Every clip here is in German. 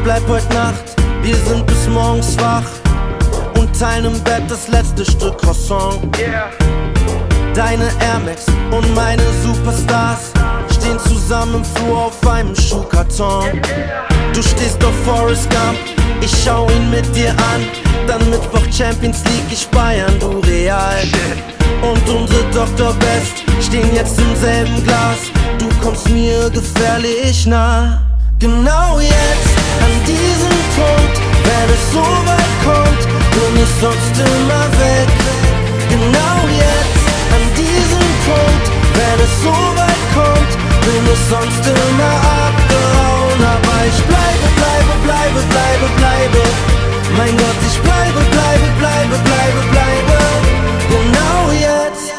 bleib heut Nacht, wir sind bis morgens wach und teilen im Bett das letzte Stück Croissant. Deine Air Max und meine Superstars stehen zusammen im Flur auf einem Schuhkarton. Du stehst auf Forrest Gump, ich schau ihn mit dir an. Dann Mittwoch Champions League, ich Bayern, du Real. Und unsere Dr. Best stehen jetzt im selben Glas. Du kommst mir gefährlich nah. Genau jetzt, an diesem Punkt, wenn es so weit kommt, bin ich sonst immer weg. Genau jetzt, an diesem Punkt, wenn es so weit kommt, bin ich sonst immer abgehauen. Aber ich bleibe, bleibe, bleibe, bleibe, bleibe. Mein Gott, ich bleibe, bleibe, bleibe, bleibe, bleibe. Genau jetzt.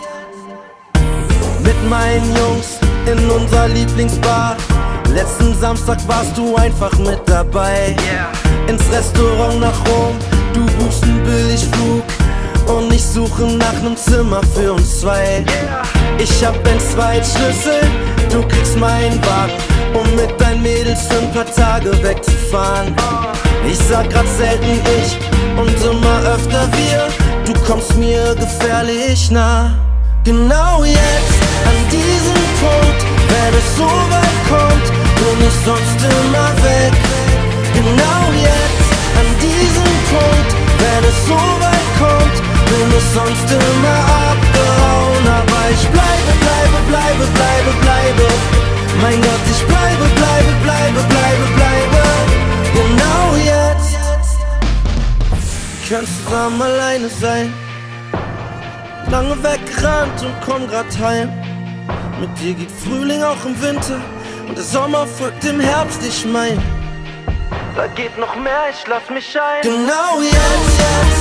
Mit meinen Jungs in unserer Lieblingsbar. Letzten Samstag warst du einfach mit dabei. Ins Restaurant nach Rom, du buchst einen Billigflug und ich suche nach nem Zimmer für uns zwei. Ich hab den Zweitschlüssel, du kriegst meinen Wagen, um mit deinen Mädels für ein paar Tage wegzufahren. Ich sag grad selten ich und immer öfter wir. Du kommst mir gefährlich nah. Genau jetzt, an diesem Punkt, wenn es so weit kommt, bin ich sonst immer weg. Genau jetzt, an diesem Punkt, wenn es so weit kommt, bin ich sonst immer abgehauen. Aber ich bleibe, bleibe, bleibe, bleibe, bleibe. Mein Gott, ich bleibe, bleibe, bleibe, bleibe, bleibe. Genau jetzt. Wir können zusammen alleine sein. Lange weggerannt und komm grad heim. Mit dir geht Frühling auch im Winter und der Sommer folgt dem Herbst, ich mein. Da geht noch mehr, ich lass mich ein. Genau jetzt.